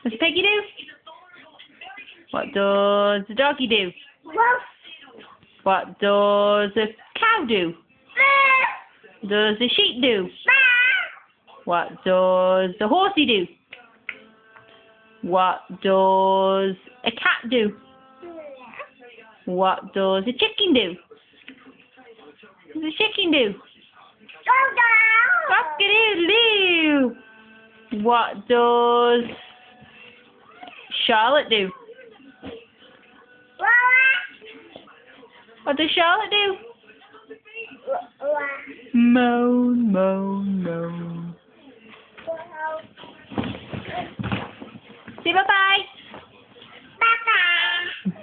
What's Peggy do? What does the doggy do? What does the cow do? What does the sheep do? What does the horsey do? What does a cat do? What does a chicken do? What does a chicken do? Cock-a-doodle-doo. What does Charlotte do? What does Charlotte do? Moan, moan, moan. Say bye-bye. Bye-bye.